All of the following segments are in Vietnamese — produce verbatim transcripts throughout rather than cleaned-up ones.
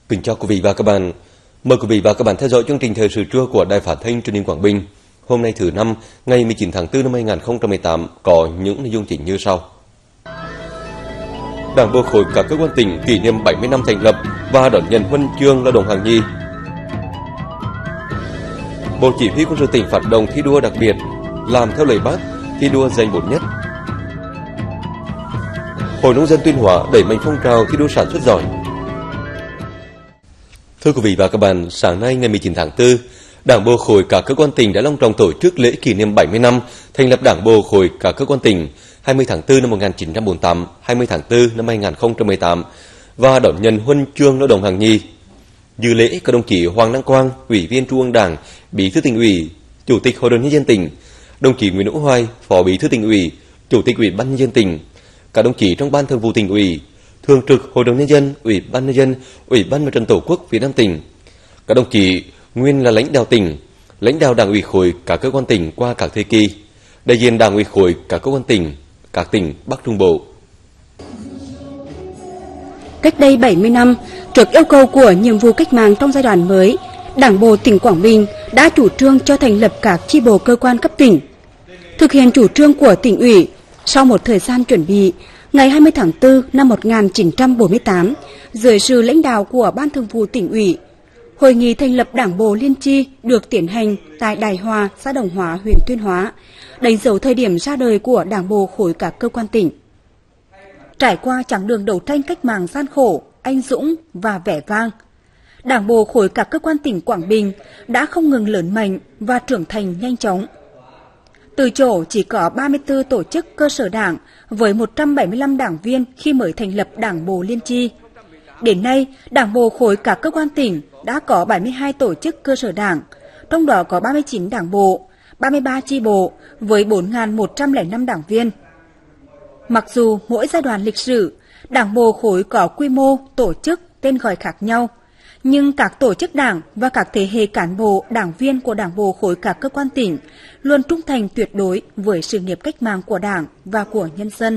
Kính chào quý vị và các bạn. Mời quý vị và các bạn theo dõi chương trình thời sự trưa của Đài Phát thanh Truyền hình Quảng Bình. Hôm nay thứ năm, ngày mười chín tháng tư năm hai nghìn không trăm mười tám có những nội dung chính như sau. Đảng bộ khối các cơ quan tỉnh kỷ niệm bảy mươi năm thành lập và đón nhận huân chương lao động hạng nhì. Bộ Chỉ huy Quân sự tỉnh phát động thi đua đặc biệt làm theo lời Bác, thi đua giành bổn nhất. Hội nông dân Tuyên Hóa đẩy mạnh phong trào thi đua sản xuất giỏi. Thưa quý vị và các bạn, sáng nay ngày mười chín tháng tư, Đảng bộ khối các cơ quan tỉnh đã long trọng tổ chức lễ kỷ niệm bảy mươi năm thành lập Đảng bộ khối các cơ quan tỉnh hai mươi tháng tư năm một nghìn chín trăm bốn mươi tám, hai mươi tháng tư năm hai nghìn không trăm mười tám và đón nhận huân chương lao động hạng nhì. Dự lễ có đồng chí Hoàng Đăng Quang, Ủy viên Trung ương Đảng, Bí thư Tỉnh ủy, Chủ tịch Hội đồng nhân dân tỉnh, đồng chí Nguyễn Hữu Hoài, Phó Bí thư Tỉnh ủy, Chủ tịch Ủy ban nhân dân tỉnh, các đồng chí trong Ban Thường vụ Tỉnh ủy, Thường trực Hội đồng nhân dân, Ủy ban nhân dân, Ủy ban Mặt trận Tổ quốc Việt Nam tỉnh, các đồng chí nguyên là lãnh đạo tỉnh, lãnh đạo Đảng ủy khối các cơ quan tỉnh qua các thời kỳ, đại diện Đảng ủy khối các cơ quan tỉnh, các tỉnh Bắc Trung Bộ. Cách đây bảy mươi năm, trước yêu cầu của nhiệm vụ cách mạng trong giai đoạn mới, Đảng bộ tỉnh Quảng Bình đã chủ trương cho thành lập các chi bộ cơ quan cấp tỉnh. Thực hiện chủ trương của tỉnh ủy, sau một thời gian chuẩn bị, ngày hai mươi tháng tư năm một nghìn chín trăm bốn mươi tám, dưới sự lãnh đạo của Ban Thường vụ Tỉnh ủy, hội nghị thành lập Đảng bộ liên chi được tiến hành tại Đài Hòa, xã Đồng Hóa, huyện Tuyên Hóa, đánh dấu thời điểm ra đời của Đảng bộ khối các cơ quan tỉnh. Trải qua chặng đường đấu tranh cách mạng gian khổ, anh dũng và vẻ vang, Đảng bộ khối các cơ quan tỉnh Quảng Bình đã không ngừng lớn mạnh và trưởng thành nhanh chóng. Từ chỗ chỉ có ba mươi tư tổ chức cơ sở đảng với một trăm bảy mươi lăm đảng viên khi mới thành lập Đảng bộ liên chi, đến nay Đảng bộ khối các cơ quan tỉnh đã có bảy mươi hai tổ chức cơ sở đảng, trong đó có ba mươi chín đảng bộ, ba mươi ba chi bộ với bốn nghìn một trăm lẻ năm đảng viên. Mặc dù mỗi giai đoạn lịch sử, Đảng bộ khối có quy mô, tổ chức, tên gọi khác nhau, nhưng các tổ chức đảng và các thế hệ cán bộ, đảng viên của Đảng bộ khối các cơ quan tỉnh luôn trung thành tuyệt đối với sự nghiệp cách mạng của Đảng và của nhân dân.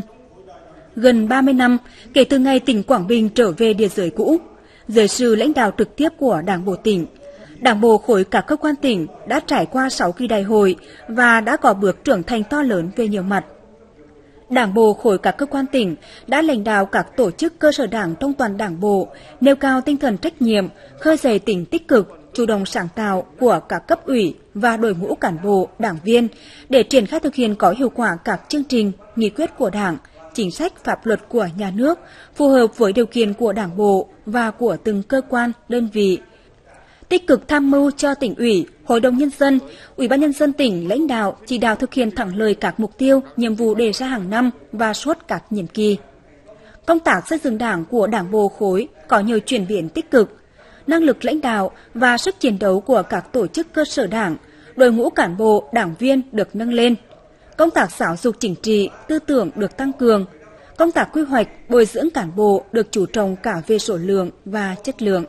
Gần ba mươi năm kể từ ngày tỉnh Quảng Bình trở về địa giới cũ, dưới sự lãnh đạo trực tiếp của Đảng bộ tỉnh, Đảng bộ khối các cơ quan tỉnh đã trải qua sáu kỳ đại hội và đã có bước trưởng thành to lớn về nhiều mặt. Đảng bộ khối các cơ quan tỉnh đã lãnh đạo các tổ chức cơ sở đảng trong toàn Đảng bộ, nêu cao tinh thần trách nhiệm, khơi dậy tính tích cực, chủ động sáng tạo của các cấp ủy và đội ngũ cán bộ, đảng viên để triển khai thực hiện có hiệu quả các chương trình, nghị quyết của Đảng, chính sách pháp luật của nhà nước phù hợp với điều kiện của Đảng bộ và của từng cơ quan, đơn vị. Tích cực tham mưu cho tỉnh ủy, Hội đồng nhân dân, Ủy ban nhân dân tỉnh lãnh đạo chỉ đạo thực hiện thắng lợi các mục tiêu, nhiệm vụ đề ra hàng năm và suốt các nhiệm kỳ. Công tác xây dựng Đảng của Đảng bộ khối có nhiều chuyển biến tích cực, năng lực lãnh đạo và sức chiến đấu của các tổ chức cơ sở Đảng, đội ngũ cán bộ, đảng viên được nâng lên. Công tác giáo dục chính trị, tư tưởng được tăng cường. Công tác quy hoạch, bồi dưỡng cán bộ được chú trọng cả về số lượng và chất lượng.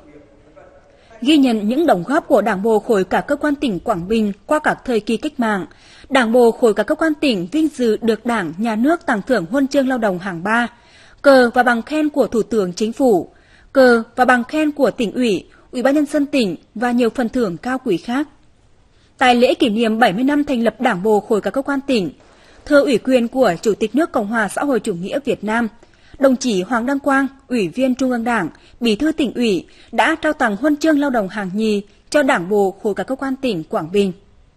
Ghi nhận những đóng góp của Đảng bộ khối các cơ quan tỉnh Quảng Bình qua các thời kỳ cách mạng, Đảng bộ khối các cơ quan tỉnh vinh dự được Đảng, Nhà nước tặng thưởng huân chương lao động hạng ba, cờ và bằng khen của Thủ tướng Chính phủ, cờ và bằng khen của tỉnh ủy, Ủy ban nhân dân tỉnh và nhiều phần thưởng cao quý khác. Tại lễ kỷ niệm bảy mươi năm thành lập Đảng bộ khối các cơ quan tỉnh, thưa ủy quyền của Chủ tịch nước Cộng hòa xã hội chủ nghĩa Việt Nam, đồng chí Hoàng Đăng Quang, Ủy viên Trung ương Đảng, Bí thư Tỉnh ủy đã trao tặng huân chương lao động hạng nhì cho Đảng bộ khối các cơ quan tỉnh Quảng Bình.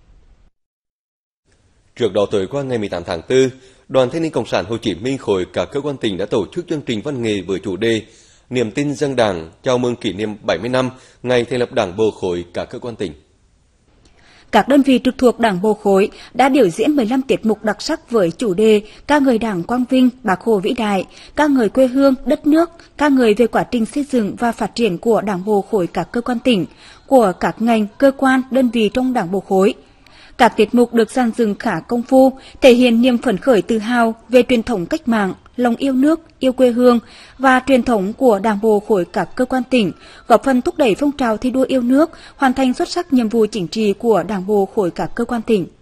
Trước đó tối qua ngày mười tám tháng tư, Đoàn Thanh niên Cộng sản Hồ Chí Minh khối các cơ quan tỉnh đã tổ chức chương trình văn nghệ với chủ đề Niềm tin dâng Đảng chào mừng kỷ niệm bảy mươi năm ngày thành lập Đảng bộ khối các cơ quan tỉnh. Các đơn vị trực thuộc Đảng bộ khối đã biểu diễn mười lăm tiết mục đặc sắc với chủ đề ca ngợi Đảng quang vinh, Bác Hồ vĩ đại, ca ngợi quê hương, đất nước, ca ngợi về quá trình xây dựng và phát triển của Đảng bộ khối các cơ quan tỉnh, của các ngành, cơ quan, đơn vị trong Đảng bộ khối. Các tiết mục được dàn dựng khá công phu, thể hiện niềm phấn khởi tự hào về truyền thống cách mạng, lòng yêu nước, yêu quê hương và truyền thống của Đảng bộ khối các cơ quan tỉnh, góp phần thúc đẩy phong trào thi đua yêu nước, hoàn thành xuất sắc nhiệm vụ chính trị của Đảng bộ khối các cơ quan tỉnh.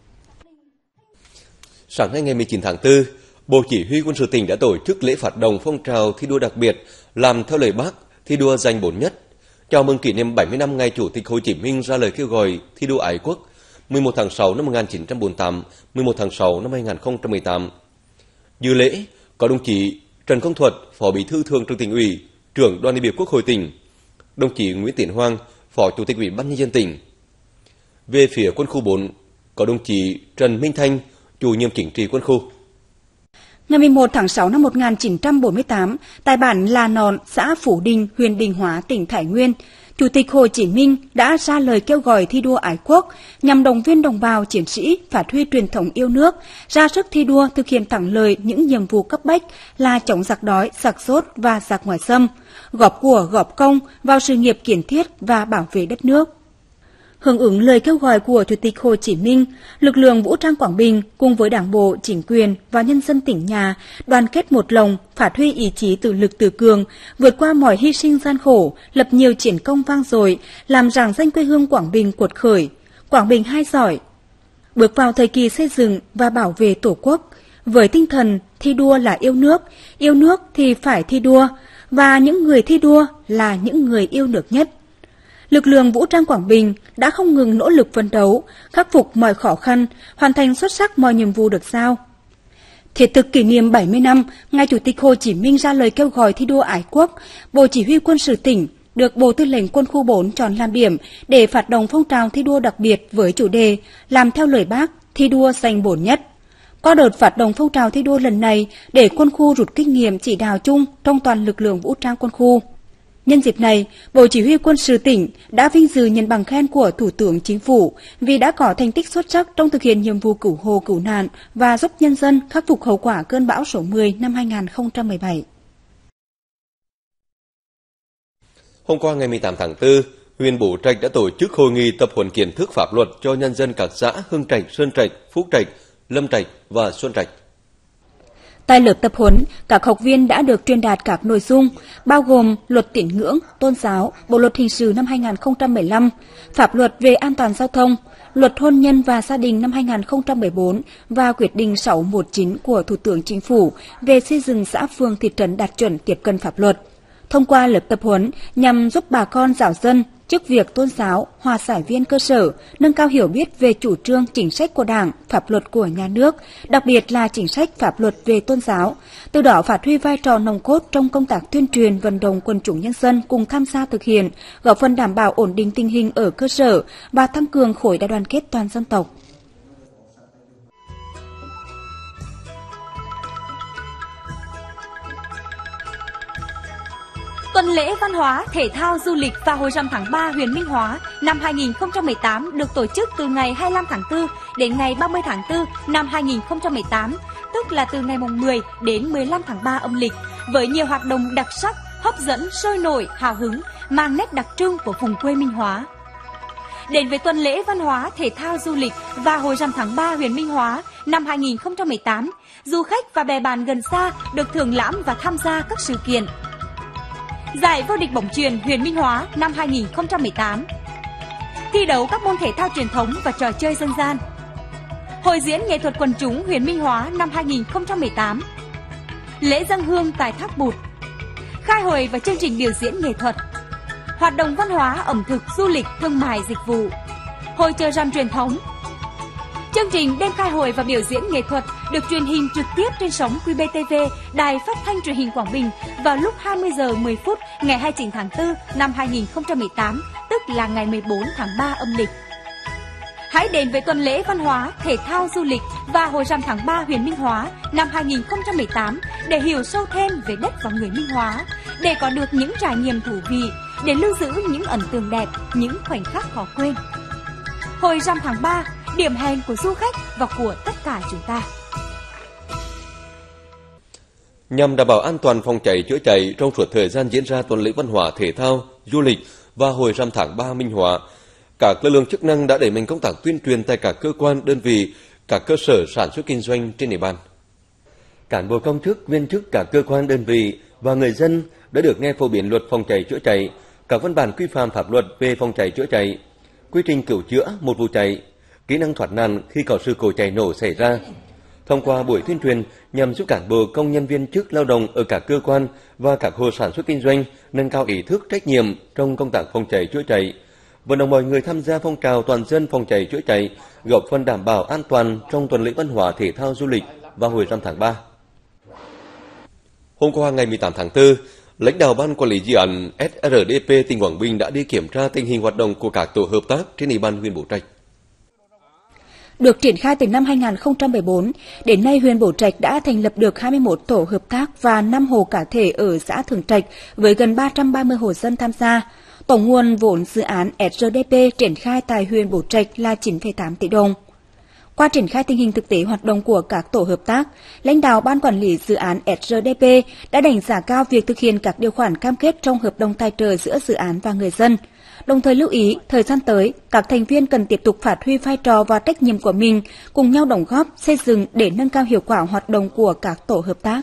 Sáng nay ngày mười chín tháng tư, Bộ Chỉ huy Quân sự tỉnh đã tổ chức lễ phát động phong trào thi đua đặc biệt làm theo lời Bác, thi đua giành bổn nhất. Chào mừng kỷ niệm bảy mươi năm ngày Chủ tịch Hồ Chí Minh ra lời kêu gọi thi đua ái quốc mười một tháng sáu năm một nghìn chín trăm bốn mươi tám, mười một tháng sáu năm hai nghìn không trăm mười tám. Dự lễ có đồng chí Trần Công Thuật, Phó Bí thư Thường trực Tỉnh ủy, Trưởng Đoàn đại biểu Quốc hội tỉnh, đồng chí Nguyễn Tiến Hoàng, Phó Chủ tịch Ủy ban nhân dân tỉnh. Về phía quân khu bốn có đồng chí Trần Minh Thanh, Chủ nhiệm chính trị quân khu. Ngày mười một tháng sáu năm một nghìn chín trăm bốn mươi tám, tại bản La Nọn, xã Phủ Đình, huyện Định Hóa, tỉnh Thái Nguyên, Chủ tịch Hồ Chí Minh đã ra lời kêu gọi thi đua ái quốc nhằm động viên đồng bào chiến sĩ phát huy truyền thống yêu nước, ra sức thi đua thực hiện thắng lợi những nhiệm vụ cấp bách là chống giặc đói, giặc sốt và giặc ngoại xâm, góp của góp công vào sự nghiệp kiến thiết và bảo vệ đất nước. Hưởng ứng lời kêu gọi của Chủ tịch Hồ Chí Minh, lực lượng vũ trang Quảng Bình cùng với Đảng bộ, chính quyền và nhân dân tỉnh nhà đoàn kết một lòng, phát huy ý chí tự lực tự cường, vượt qua mọi hy sinh gian khổ, lập nhiều chiến công vang dội, làm rạng danh quê hương Quảng Bình cuột khởi, Quảng Bình hai giỏi. Bước vào thời kỳ xây dựng và bảo vệ Tổ quốc, với tinh thần thi đua là yêu nước, yêu nước thì phải thi đua, và những người thi đua là những người yêu nước nhất. Lực lượng vũ trang Quảng Bình đã không ngừng nỗ lực phấn đấu, khắc phục mọi khó khăn, hoàn thành xuất sắc mọi nhiệm vụ được giao. Thiết thực kỷ niệm bảy mươi năm, ngày Chủ tịch Hồ Chí Minh ra lời kêu gọi thi đua ái quốc, Bộ Chỉ huy Quân sự tỉnh được Bộ Tư lệnh Quân khu bốn chọn làm điểm để phát động phong trào thi đua đặc biệt với chủ đề làm theo lời Bác, thi đua giành bổn nhất. Qua đợt phát động phong trào thi đua lần này để quân khu rút kinh nghiệm chỉ đạo chung trong toàn lực lượng vũ trang quân khu. Nhân dịp này, Bộ Chỉ huy Quân sự tỉnh đã vinh dự nhận bằng khen của Thủ tướng Chính phủ vì đã có thành tích xuất sắc trong thực hiện nhiệm vụ cứu hộ cứu nạn và giúp nhân dân khắc phục hậu quả cơn bão số mười năm hai nghìn không trăm mười bảy. Hôm qua ngày mười tám tháng tư, huyện Bố Trạch đã tổ chức hội nghị tập huấn kiến thức pháp luật cho nhân dân các xã Hưng Trạch, Sơn Trạch, Phúc Trạch, Lâm Trạch và Xuân Trạch. Tại lớp tập huấn, các học viên đã được truyền đạt các nội dung bao gồm luật tín ngưỡng, tôn giáo, Bộ luật hình sự năm hai nghìn không trăm mười lăm, pháp luật về an toàn giao thông, luật hôn nhân và gia đình năm hai nghìn không trăm mười bốn và quyết định sáu một chín của Thủ tướng Chính phủ về xây dựng xã phường thị trấn đạt chuẩn tiếp cận pháp luật. Thông qua lớp tập huấn nhằm giúp bà con giáo dân, chức việc tôn giáo, hòa giải viên cơ sở nâng cao hiểu biết về chủ trương chính sách của Đảng, pháp luật của nhà nước, đặc biệt là chính sách pháp luật về tôn giáo, từ đó phát huy vai trò nòng cốt trong công tác tuyên truyền vận động quần chúng nhân dân cùng tham gia thực hiện, góp phần đảm bảo ổn định tình hình ở cơ sở và tăng cường khối đại đoàn kết toàn dân tộc. Tuần lễ văn hóa, thể thao, du lịch và hội rằm tháng ba huyện Minh Hóa năm hai nghìn không trăm mười tám được tổ chức từ ngày hai mươi lăm tháng tư đến ngày ba mươi tháng tư năm hai nghìn không trăm mười tám, tức là từ ngày mười đến mười lăm tháng ba âm lịch, với nhiều hoạt động đặc sắc, hấp dẫn, sôi nổi, hào hứng, mang nét đặc trưng của vùng quê Minh Hóa. Đến với tuần lễ văn hóa, thể thao, du lịch và hội rằm tháng ba huyện Minh Hóa năm hai nghìn không trăm mười tám, du khách và bè bạn gần xa được thưởng lãm và tham gia các sự kiện. Giải vô địch bóng chuyền huyện Minh Hóa năm hai nghìn không trăm mười tám, thi đấu các môn thể thao truyền thống và trò chơi dân gian, hội diễn nghệ thuật quần chúng huyện Minh Hóa năm hai nghìn không trăm mười tám, lễ dâng hương tại Thác Bụt, khai hội và chương trình biểu diễn nghệ thuật, hoạt động văn hóa, ẩm thực, du lịch, thương mại, dịch vụ, hội chợ rằm truyền thống. Chương trình đêm khai hội và biểu diễn nghệ thuật được truyền hình trực tiếp trên sóng Q B T V, Đài Phát thanh Truyền hình Quảng Bình vào lúc hai mươi giờ mười phút ngày hai mươi chín tháng tư năm hai nghìn không trăm mười tám, tức là ngày mười bốn tháng ba âm lịch. Hãy đến với tuần lễ văn hóa, thể thao, du lịch và hội rằm tháng ba huyện Minh Hóa năm hai nghìn không trăm mười tám để hiểu sâu thêm về đất và người Minh Hóa, để có được những trải nghiệm thú vị, để lưu giữ những ấn tượng đẹp, những khoảnh khắc khó quên. Hội rằm tháng ba, điểm hẹn của du khách và của tất cả chúng ta. Nhằm đảm bảo an toàn phòng cháy chữa cháy trong suốt thời gian diễn ra tuần lễ văn hóa, thể thao, du lịch và hội rằm tháng ba Minh Hóa, các lực lượng chức năng đã đẩy mạnh công tác tuyên truyền tại các cơ quan, đơn vị, các cơ sở sản xuất kinh doanh trên địa bàn. Cán bộ công chức, viên chức các cơ quan, đơn vị và người dân đã được nghe phổ biến luật phòng cháy chữa cháy, các văn bản quy phạm pháp luật về phòng cháy chữa cháy, quy trình cứu chữa một vụ cháy, kỹ năng thoát nạn khi có sự cố cháy nổ xảy ra. Thông qua buổi tuyên truyền nhằm giúp cán bộ công nhân viên chức lao động ở các cơ quan và các hộ sản xuất kinh doanh nâng cao ý thức trách nhiệm trong công tác phòng cháy chữa cháy, vận động mọi người tham gia phong trào toàn dân phòng cháy chữa cháy, góp phần đảm bảo an toàn trong tuần lễ văn hóa thể thao du lịch vào hồi rằm tháng ba. Hôm qua ngày mười tám tháng tư, lãnh đạo ban quản lý dự án ét rờ đê pê tỉnh Quảng Bình đã đi kiểm tra tình hình hoạt động của các tổ hợp tác trên địa bàn huyện Bố Trạch. Được triển khai từ năm hai nghìn không trăm mười bốn, đến nay huyện Bố Trạch đã thành lập được hai mươi mốt tổ hợp tác và năm hộ cá thể ở xã Thượng Trạch với gần ba trăm ba mươi hộ dân tham gia. Tổng nguồn vốn dự án ét rờ đê pê triển khai tại huyện Bố Trạch là chín phẩy tám tỷ đồng. Qua triển khai tình hình thực tế hoạt động của các tổ hợp tác, lãnh đạo ban quản lý dự án ét rờ đê pê đã đánh giá cao việc thực hiện các điều khoản cam kết trong hợp đồng tài trợ giữa dự án và người dân. Đồng thời lưu ý, thời gian tới, các thành viên cần tiếp tục phát huy vai trò và trách nhiệm của mình, cùng nhau đóng góp, xây dựng để nâng cao hiệu quả hoạt động của các tổ hợp tác.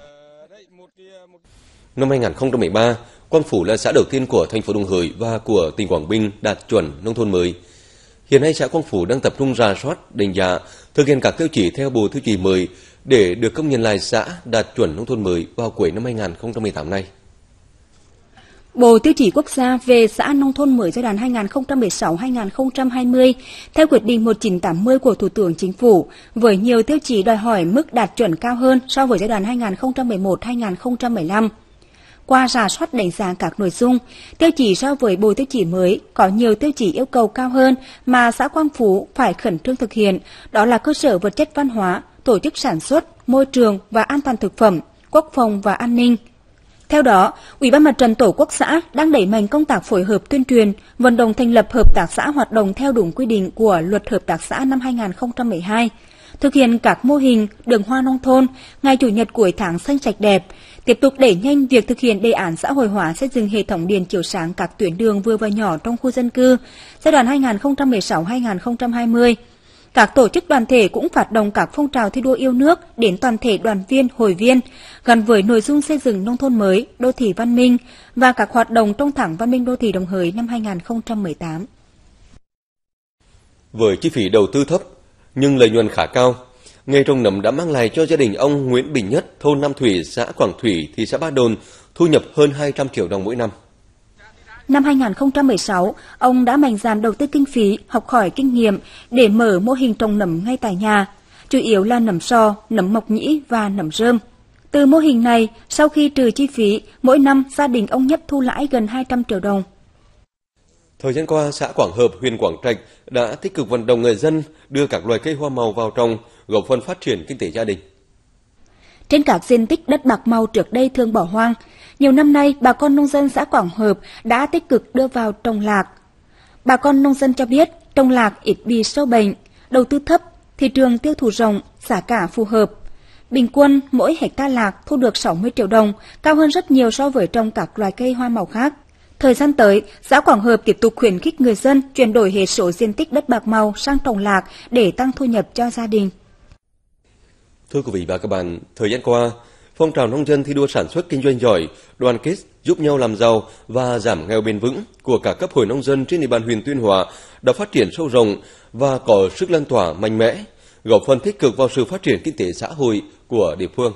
Năm hai nghìn không trăm mười ba, Quang Phủ là xã đầu tiên của thành phố Đồng Hới và của tỉnh Quảng Bình đạt chuẩn nông thôn mới. Hiện nay xã Quang Phủ đang tập trung rà soát, đánh giá, thực hiện các tiêu chí theo bộ tiêu chí mới để được công nhận lại xã đạt chuẩn nông thôn mới vào cuối năm hai nghìn không trăm mười tám này. Bộ Tiêu chí Quốc gia về xã nông thôn mới giai đoạn hai nghìn không trăm mười sáu đến hai nghìn không trăm hai mươi theo quyết định một nghìn chín trăm tám mươi của Thủ tướng Chính phủ với nhiều tiêu chí đòi hỏi mức đạt chuẩn cao hơn so với giai đoạn hai nghìn không trăm mười một đến hai nghìn không trăm mười lăm. Qua rà soát đánh giá các nội dung, tiêu chí so với bộ tiêu chí mới có nhiều tiêu chí yêu cầu cao hơn mà xã Quang Phú phải khẩn trương thực hiện, đó là cơ sở vật chất văn hóa, tổ chức sản xuất, môi trường và an toàn thực phẩm, quốc phòng và an ninh. Theo đó, Ủy ban Mặt trận Tổ quốc xã đang đẩy mạnh công tác phối hợp tuyên truyền, vận động thành lập hợp tác xã hoạt động theo đúng quy định của Luật Hợp tác xã năm hai nghìn không trăm mười hai, thực hiện các mô hình đường hoa nông thôn, ngày chủ nhật cuối tháng xanh sạch đẹp, tiếp tục đẩy nhanh việc thực hiện đề án xã hội hóa xây dựng hệ thống điện chiếu sáng các tuyến đường vừa và nhỏ trong khu dân cư giai đoạn hai nghìn không trăm mười sáu đến hai nghìn không trăm hai mươi. Các tổ chức đoàn thể cũng phát động các phong trào thi đua yêu nước đến toàn thể đoàn viên, hội viên, gắn với nội dung xây dựng nông thôn mới, đô thị văn minh và các hoạt động trong tháng văn minh đô thị Đồng Hới năm hai nghìn không trăm mười tám. Với chi phí đầu tư thấp nhưng lợi nhuận khá cao, nghề trồng nấm đã mang lại cho gia đình ông Nguyễn Bình Nhất, thôn Nam Thủy, xã Quảng Thủy, thị xã Ba Đồn thu nhập hơn hai trăm triệu đồng mỗi năm. Năm hai nghìn không trăm mười sáu, ông đã mạnh dạn đầu tư kinh phí, học hỏi kinh nghiệm để mở mô hình trồng nấm ngay tại nhà, chủ yếu là nấm sò, nấm mộc nhĩ và nấm rơm. Từ mô hình này, sau khi trừ chi phí, mỗi năm gia đình ông Nhất thu lãi gần hai trăm triệu đồng. Thời gian qua, xã Quảng Hợp, huyện Quảng Trạch đã tích cực vận động người dân đưa các loài cây hoa màu vào trồng, góp phần phát triển kinh tế gia đình. Trên các diện tích đất bạc màu trước đây thường bỏ hoang, nhiều năm nay bà con nông dân xã Quảng Hợp đã tích cực đưa vào trồng lạc. Bà con nông dân cho biết trồng lạc ít bị sâu bệnh, đầu tư thấp, thị trường tiêu thụ rộng, giá cả phù hợp. Bình quân mỗi hecta lạc thu được sáu mươi triệu đồng, cao hơn rất nhiều so với trồng các loài cây hoa màu khác. Thời gian tới, xã Quảng Hợp tiếp tục khuyến khích người dân chuyển đổi hệ số diện tích đất bạc màu sang trồng lạc để tăng thu nhập cho gia đình. Thưa quý vị và các bạn, thời gian qua, phong trào nông dân thi đua sản xuất kinh doanh giỏi, đoàn kết, giúp nhau làm giàu và giảm nghèo bền vững của cả cấp hội nông dân trên địa bàn huyện Tuyên Hóa đã phát triển sâu rộng và có sức lan tỏa mạnh mẽ, góp phần tích cực vào sự phát triển kinh tế xã hội của địa phương.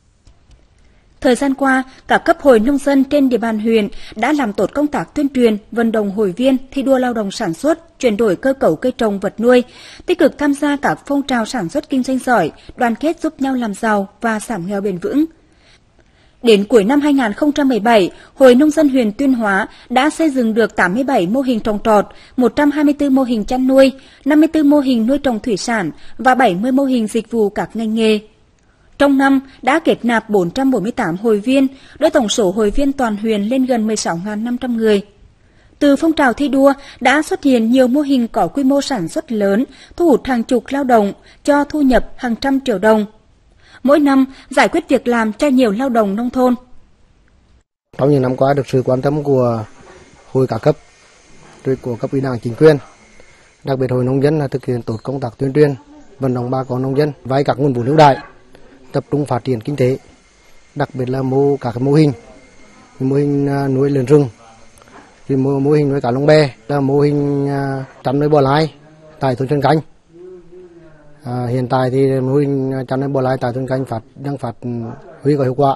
Thời gian qua, các cấp hội nông dân trên địa bàn huyện đã làm tốt công tác tuyên truyền, vận động hội viên thi đua lao động sản xuất, chuyển đổi cơ cấu cây trồng vật nuôi, tích cực tham gia các phong trào sản xuất kinh doanh giỏi, đoàn kết giúp nhau làm giàu và giảm nghèo bền vững. Đến cuối năm hai nghìn không trăm mười bảy, Hội Nông dân huyện Tuyên Hóa đã xây dựng được tám mươi bảy mô hình trồng trọt, một trăm hai mươi tư mô hình chăn nuôi, năm mươi tư mô hình nuôi trồng thủy sản và bảy mươi mô hình dịch vụ các ngành nghề. Trong năm đã kết nạp bốn trăm bốn mươi tám hội viên, đưa tổng số hội viên toàn huyện lên gần mười sáu nghìn năm trăm người. Từ phong trào thi đua đã xuất hiện nhiều mô hình có quy mô sản xuất lớn, thu hút hàng chục lao động, cho thu nhập hàng trăm triệu đồng. Mỗi năm giải quyết việc làm cho nhiều lao động nông thôn. Trong những năm qua được sự quan tâm của hội cả cấp, của cấp ủy đảng chính quyền, đặc biệt hội nông dân là thực hiện tốt công tác tuyên truyền, vận động bà con nông dân vay các nguồn vốn ưu đãi, tập trung phát triển kinh tế, đặc biệt là mô các mô hình, mô hình nuôi lợn rừng, thì mô, mô hình nuôi cá lồng bè, là mô hình chăn nuôi bò lai tại thôn Trần Canh. À, hiện tại thì mô hình chăn nuôi bò lai tại thôn Canh phát đang phát huy có hiệu quả.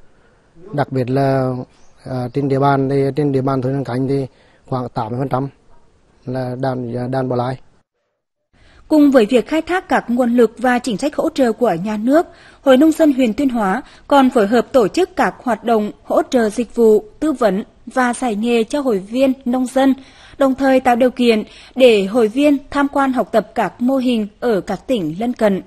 Đặc biệt là à, trên địa bàn thì trên địa bàn thôn Canh thì khoảng tám mươi phần trăm là đàn đàn bò lai. Cùng với việc khai thác các nguồn lực và chính sách hỗ trợ của nhà nước, Hội Nông dân huyện Tuyên Hóa còn phối hợp tổ chức các hoạt động hỗ trợ dịch vụ, tư vấn và dạy nghề cho hội viên nông dân, đồng thời tạo điều kiện để hội viên tham quan học tập các mô hình ở các tỉnh lân cận.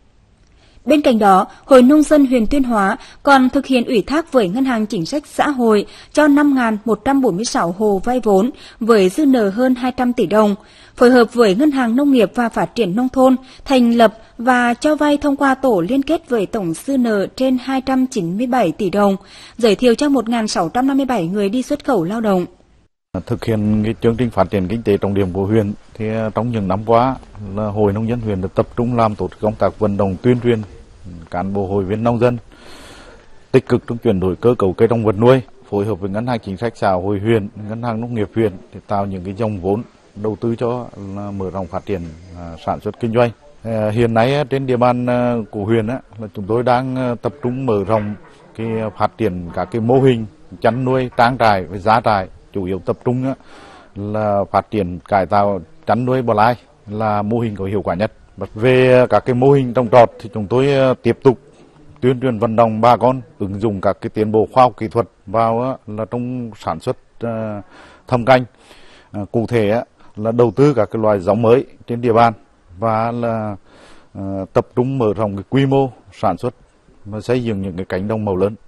Bên cạnh đó, Hội Nông dân huyện Tuyên Hóa còn thực hiện ủy thác với Ngân hàng Chính sách Xã hội cho năm nghìn một trăm bốn mươi sáu hộ vay vốn với dư nợ hơn hai trăm tỷ đồng, phối hợp với Ngân hàng Nông nghiệp và Phát triển Nông thôn thành lập và cho vay thông qua tổ liên kết với tổng dư nợ trên hai trăm chín mươi bảy tỷ đồng, giới thiệu cho một nghìn sáu trăm năm mươi bảy người đi xuất khẩu lao động. Thực hiện cái chương trình phát triển kinh tế trọng điểm của huyện thì trong những năm qua là Hội Nông dân huyện đã tập trung làm tốt công tác vận động tuyên truyền cán bộ hội viên nông dân tích cực trong chuyển đổi cơ cấu cây trồng vật nuôi, phối hợp với Ngân hàng Chính sách Xã hội huyện, Ngân hàng Nông nghiệp huyện để tạo những cái dòng vốn đầu tư cho là mở rộng phát triển à, sản xuất kinh doanh. À, hiện nay trên địa bàn à, của huyện á, là chúng tôi đang à, tập trung mở rộng cái phát triển các cái mô hình chăn nuôi trang trại với giá trại, chủ yếu tập trung á, là phát triển cải tạo chăn nuôi bò lai là mô hình có hiệu quả nhất. Về các cái mô hình trồng trọt thì chúng tôi tiếp tục tuyên truyền vận động bà con ứng dụng các cái tiến bộ khoa học kỹ thuật vào là trong sản xuất uh, thâm canh. Uh, cụ thể là đầu tư các cái loài giống mới trên địa bàn và là uh, tập trung mở rộng cái quy mô sản xuất và xây dựng những cái cánh đồng màu lớn.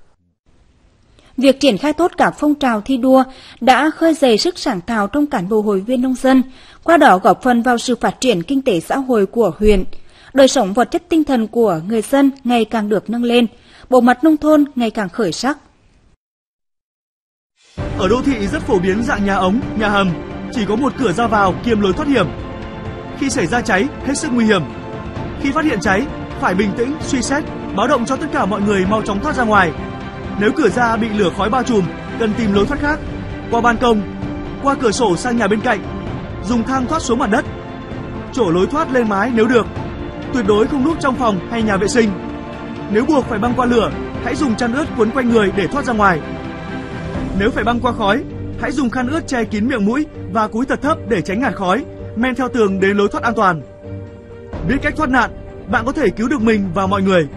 Việc triển khai tốt các phong trào thi đua đã khơi dậy sức sáng tạo trong cán bộ hội viên nông dân, qua đó góp phần vào sự phát triển kinh tế xã hội của huyện. Đời sống vật chất tinh thần của người dân ngày càng được nâng lên, bộ mặt nông thôn ngày càng khởi sắc. Ở đô thị rất phổ biến dạng nhà ống, nhà hầm, chỉ có một cửa ra vào kiêm lối thoát hiểm. Khi xảy ra cháy, hết sức nguy hiểm. Khi phát hiện cháy, phải bình tĩnh, suy xét, báo động cho tất cả mọi người mau chóng thoát ra ngoài. Nếu cửa ra bị lửa khói bao trùm, cần tìm lối thoát khác, qua ban công, qua cửa sổ sang nhà bên cạnh, dùng thang thoát xuống mặt đất, trổ lối thoát lên mái nếu được. Tuyệt đối không núp trong phòng hay nhà vệ sinh. Nếu buộc phải băng qua lửa, hãy dùng chăn ướt quấn quanh người để thoát ra ngoài. Nếu phải băng qua khói, hãy dùng khăn ướt che kín miệng mũi và cúi thật thấp để tránh ngạt khói, men theo tường đến lối thoát an toàn. Biết cách thoát nạn, bạn có thể cứu được mình và mọi người.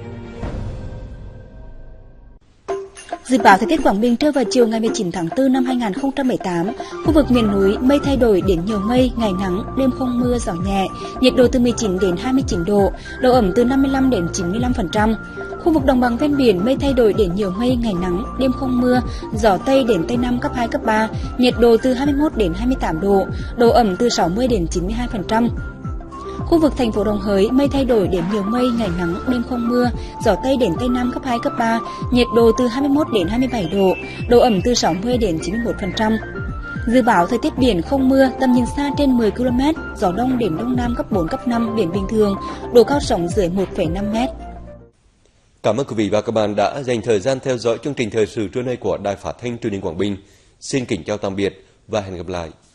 Dự báo thời tiết Quảng Bình trưa vào chiều ngày mười chín tháng tư năm hai nghìn không trăm mười tám, khu vực miền núi mây thay đổi đến nhiều mây, ngày nắng, đêm không mưa, gió nhẹ, nhiệt độ từ mười chín đến hai mươi chín độ, độ ẩm từ năm mươi lăm đến chín mươi lăm phần trăm. Khu vực đồng bằng ven biển mây thay đổi đến nhiều mây, ngày nắng, đêm không mưa, gió tây đến tây nam cấp hai cấp ba, nhiệt độ từ hai mươi mốt đến hai mươi tám độ, độ ẩm từ sáu mươi đến chín mươi hai phần trăm. Khu vực thành phố Đồng Hới mây thay đổi đến nhiều mây, ngày nắng, đêm không mưa, gió tây đến tây nam cấp hai cấp ba, nhiệt độ từ hai mươi mốt đến hai mươi bảy độ, độ ẩm từ sáu mươi đến chín mươi mốt phần trăm. Dự báo thời tiết biển không mưa, tầm nhìn xa trên mười ki lô mét, gió đông đến đông nam cấp bốn cấp năm, biển bình thường, độ cao sóng dưới một phẩy năm mét. Cảm ơn quý vị và các bạn đã dành thời gian theo dõi chương trình thời sự trưa nay của Đài Phát thanh Truyền hình Quảng Bình. Xin kính chào tạm biệt và hẹn gặp lại.